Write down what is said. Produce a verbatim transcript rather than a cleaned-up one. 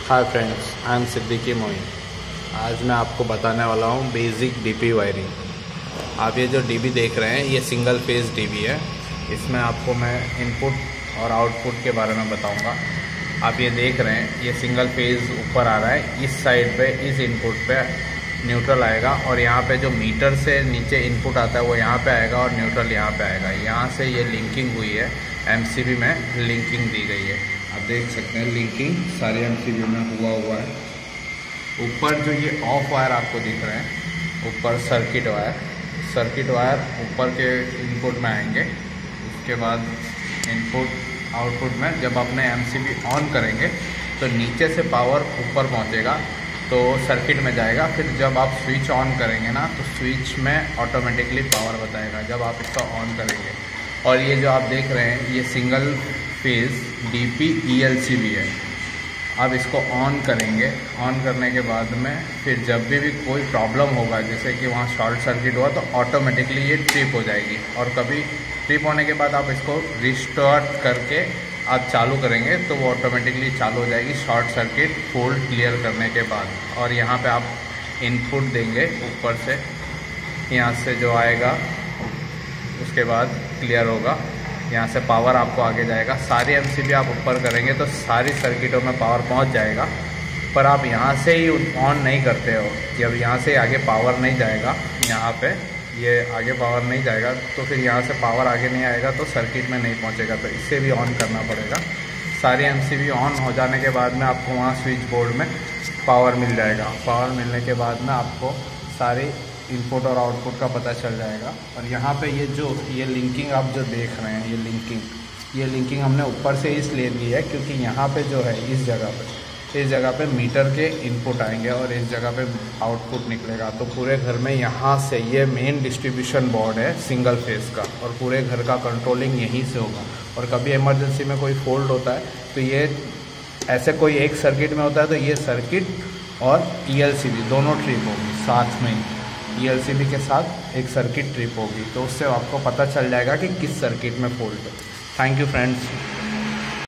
Hi friends, I am Siddiqui Moin. आज मैं आपको बताने वाला हूँ बेसिक डीपी वायरिंग। आप ये जो डीबी देख रहे हैं ये सिंगल फेज़ डीबी है। इसमें आपको मैं इनपुट और आउटपुट के बारे में बताऊँगा। आप ये देख रहे हैं ये सिंगल फेज़ ऊपर आ रहा है, इस साइड पे इस इनपुट पे न्यूट्रल आएगा और यहाँ पे जो मीटर से नीचे इनपुट आता है वो यहाँ पे आएगा और न्यूट्रल यहाँ पे आएगा। यहाँ से ये लिंकिंग हुई है, एमसीबी में लिंकिंग दी गई है। आप देख सकते हैं लिंकिंग सारी एमसीबी में हुआ हुआ है। ऊपर जो ये ऑफ वायर आपको दिख रहे हैं, ऊपर सर्किट वायर सर्किट वायर ऊपर के इनपुट में आएंगे। उसके बाद इनपुट आउटपुट में जब अपने एमसीबी ऑन करेंगे तो नीचे से पावर ऊपर पहुँचेगा तो सर्किट में जाएगा। फिर जब आप स्विच ऑन करेंगे ना तो स्विच में ऑटोमेटिकली पावर बताएगा जब आप इसका ऑन करेंगे। और ये जो आप देख रहे हैं ये सिंगल फेज़ डीपी ईएलसीबी है। आप इसको ऑन करेंगे, ऑन करने के बाद में फिर जब भी भी कोई प्रॉब्लम होगा, जैसे कि वहाँ शॉर्ट सर्किट हुआ तो ऑटोमेटिकली ये ट्रिप हो जाएगी। और कभी ट्रिप होने के बाद आप इसको रिस्टार्ट करके आप चालू करेंगे तो वो ऑटोमेटिकली चालू हो जाएगी शॉर्ट सर्किट फॉल्ट क्लियर करने के बाद। और यहाँ पे आप इनपुट देंगे ऊपर से, यहाँ से जो आएगा उसके बाद क्लियर होगा, यहाँ से पावर आपको आगे जाएगा। सारी एमसीबी आप ऊपर करेंगे तो सारी सर्किटों में पावर पहुँच जाएगा। पर आप यहाँ से ही ऑन नहीं करते हो, जब यहाँ से आगे पावर नहीं जाएगा, यहाँ पे ये आगे पावर नहीं जाएगा तो फिर यहाँ से पावर आगे नहीं आएगा तो सर्किट में नहीं पहुँचेगा। तो इससे भी ऑन करना पड़ेगा। सारी एमसीबी ऑन हो जाने के बाद में आपको वहाँ स्विच बोर्ड में पावर मिल जाएगा। पावर मिलने के बाद में आपको सारी इनपुट और आउटपुट का पता चल जाएगा। और यहाँ पे ये जो ये लिंकिंग आप जो देख रहे हैं, ये लिंकिंग ये लिंकिंग हमने ऊपर से इसलिए ली है क्योंकि यहाँ पे जो है इस जगह पे इस जगह पे मीटर के इनपुट आएंगे और इस जगह पे आउटपुट निकलेगा। तो पूरे घर में यहाँ से ये मेन डिस्ट्रीब्यूशन बोर्ड है सिंगल फेज़ का और पूरे घर का कंट्रोलिंग यहीं से होगा। और कभी इमरजेंसी में कोई फॉल्ट होता है तो ये ऐसे कोई एक सर्किट में होता है तो ये सर्किट और ईएलसीबी दोनों ट्रिप होगी साथ में ही। ईएलसीबी के साथ एक सर्किट ट्रिप होगी तो उससे आपको पता चल जाएगा कि किस सर्किट में फॉल्ट है। Thank you friends.